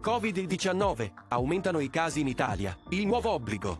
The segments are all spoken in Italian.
Covid-19, aumentano i casi in Italia, il nuovo obbligo.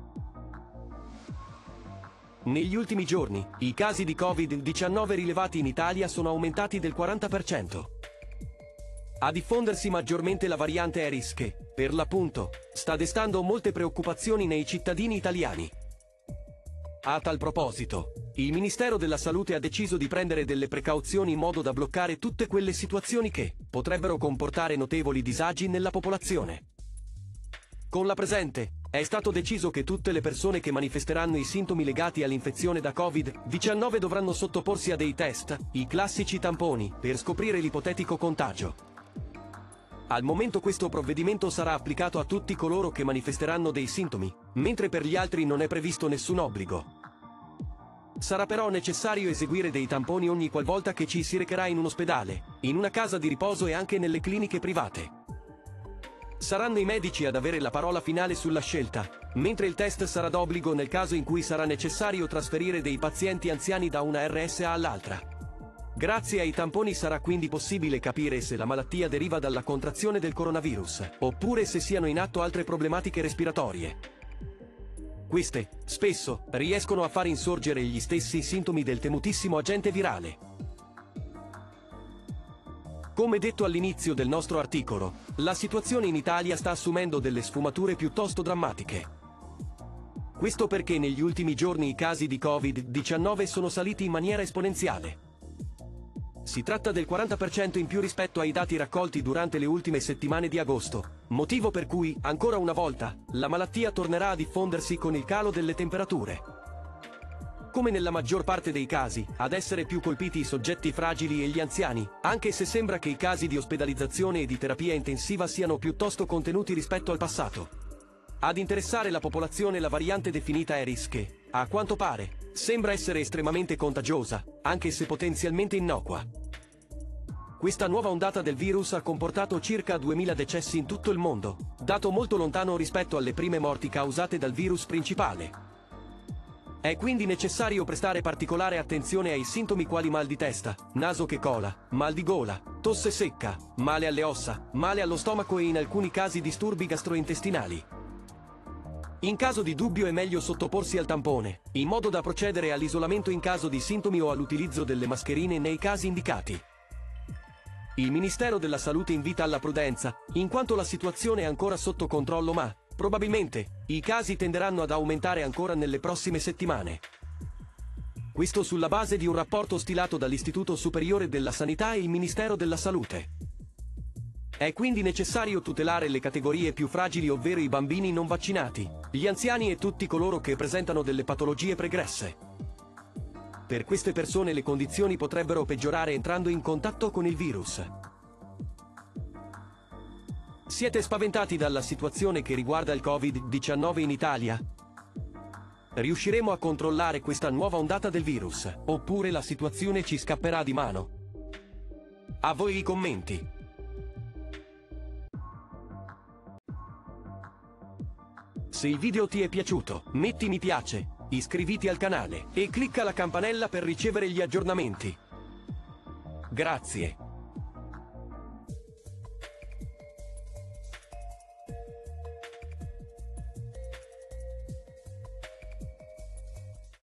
Negli ultimi giorni, i casi di Covid-19 rilevati in Italia sono aumentati del 40%. A diffondersi maggiormente la variante Eris che, per l'appunto, sta destando molte preoccupazioni nei cittadini italiani. A tal proposito, il Ministero della Salute ha deciso di prendere delle precauzioni in modo da bloccare tutte quelle situazioni che potrebbero comportare notevoli disagi nella popolazione. Con la presente, è stato deciso che tutte le persone che manifesteranno i sintomi legati all'infezione da Covid-19 dovranno sottoporsi a dei test, i classici tamponi, per scoprire l'ipotetico contagio. Al momento questo provvedimento sarà applicato a tutti coloro che manifesteranno dei sintomi, mentre per gli altri non è previsto nessun obbligo. Sarà però necessario eseguire dei tamponi ogni qualvolta che ci si recherà in un ospedale, in una casa di riposo e anche nelle cliniche private. Saranno i medici ad avere la parola finale sulla scelta, mentre il test sarà d'obbligo nel caso in cui sarà necessario trasferire dei pazienti anziani da una RSA all'altra. Grazie ai tamponi sarà quindi possibile capire se la malattia deriva dalla contrazione del coronavirus, oppure se siano in atto altre problematiche respiratorie. Queste, spesso, riescono a far insorgere gli stessi sintomi del temutissimo agente virale. Come detto all'inizio del nostro articolo, la situazione in Italia sta assumendo delle sfumature piuttosto drammatiche. Questo perché negli ultimi giorni i casi di Covid-19 sono saliti in maniera esponenziale. Si tratta del 40% in più rispetto ai dati raccolti durante le ultime settimane di agosto, motivo per cui, ancora una volta, la malattia tornerà a diffondersi con il calo delle temperature. Come nella maggior parte dei casi, ad essere più colpiti i soggetti fragili e gli anziani, anche se sembra che i casi di ospedalizzazione e di terapia intensiva siano piuttosto contenuti rispetto al passato. Ad interessare la popolazione la variante definita Eris che, a quanto pare, sembra essere estremamente contagiosa, anche se potenzialmente innocua. Questa nuova ondata del virus ha comportato circa 2000 decessi in tutto il mondo, dato molto lontano rispetto alle prime morti causate dal virus principale. È quindi necessario prestare particolare attenzione ai sintomi quali mal di testa, naso che cola, mal di gola, tosse secca, male alle ossa, male allo stomaco e in alcuni casi disturbi gastrointestinali. In caso di dubbio è meglio sottoporsi al tampone, in modo da procedere all'isolamento in caso di sintomi o all'utilizzo delle mascherine nei casi indicati. Il Ministero della Salute invita alla prudenza, in quanto la situazione è ancora sotto controllo ma, probabilmente, i casi tenderanno ad aumentare ancora nelle prossime settimane. Questo sulla base di un rapporto stilato dall'Istituto Superiore della Sanità e il Ministero della Salute. È quindi necessario tutelare le categorie più fragili, ovvero i bambini non vaccinati, gli anziani e tutti coloro che presentano delle patologie pregresse. Per queste persone le condizioni potrebbero peggiorare entrando in contatto con il virus. Siete spaventati dalla situazione che riguarda il Covid-19 in Italia? Riusciremo a controllare questa nuova ondata del virus, oppure la situazione ci scapperà di mano? A voi i commenti. Se il video ti è piaciuto, metti mi piace, iscriviti al canale e clicca la campanella per ricevere gli aggiornamenti. Grazie.